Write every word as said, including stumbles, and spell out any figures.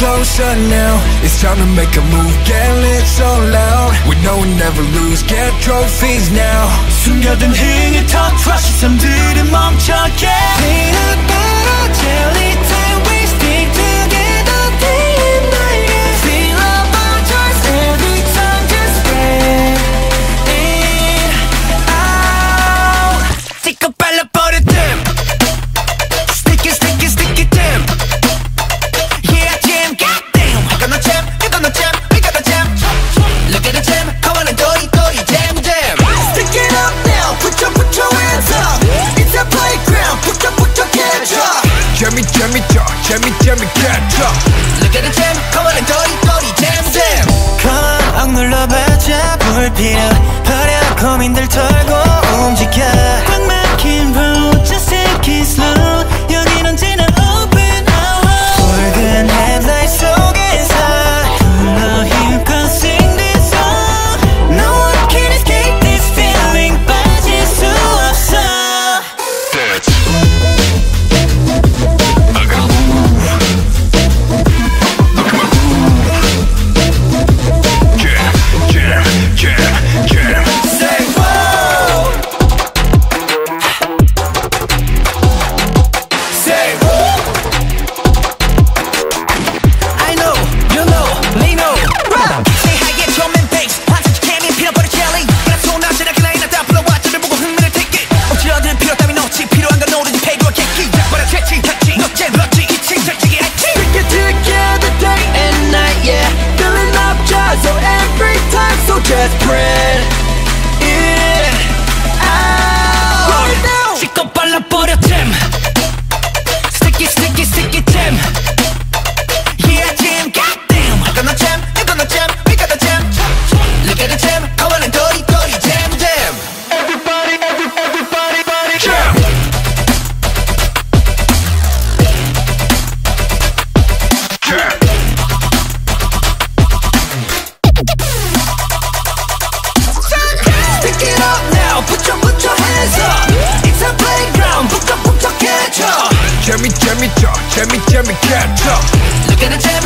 closer now. It's time to make a move, get lit so loud. We know we never lose, get trophies now. 숨겨둔 흥을 터트려 시선들은 멈춰게. Peanut butter jelly time, we stick together day and night. Yeah. Feel our choice every time, just spread it out. 찍고 발라버려 damn. Stick it, stick it, stick it damn. Yeah jam, goddamn. I got no jam, you got no jam, we got no jam. Look at the jam, come on and dory dory jam jam. Stick it up now, put your put your hands up. It's a playground, put your put your hands up. Jammy, jammy, jaw, jammy, jammy, catch up. Look at the jam, come on and dory dory jam jam. Come on, 억눌러봐자 불필요 버려 고민들 털고 움직여. 꽉 막힌 road, just take it slow. 여긴 언제나 open hour. 붉은 headlight 속에서 불러 힘껏 sing this song. No one can escape this feeling, 빠질 수 없어. Dance. I gotta move. I gotta move. Jam, jam, jam, jam. Say whoa. Say whoa. I know, you know, they know. Say hi, get your man bakes. 반사지 candy, peanut butter jelly. 그냥 손아시나 그냥 다 불러와 저를 보고 흥미를 take it. 억지 얻은 필요 따윈 없지. 필요한 건 오로지 패기와 객기. 버려 채찍 터치. 넉제 럭지 기침 절지기 알지. Stick it together day and night, yeah. Filling up jars, so every time, so just spread it out. 찍고 발라버려 jam. Stick it, stick it, stick it jam. Yeah jam, goddamn. I got no jam, you got no jam, we got no jam. Look at the jam, come on and dory dory jam jam. Everybody, every, everybody, body, Jam. Jam. Stick it up now, put your, put your hands up. It's a playground, put your, put your catch up. Jammy, jammy, jaw, jammy, jammy, catch up. Look at the jam,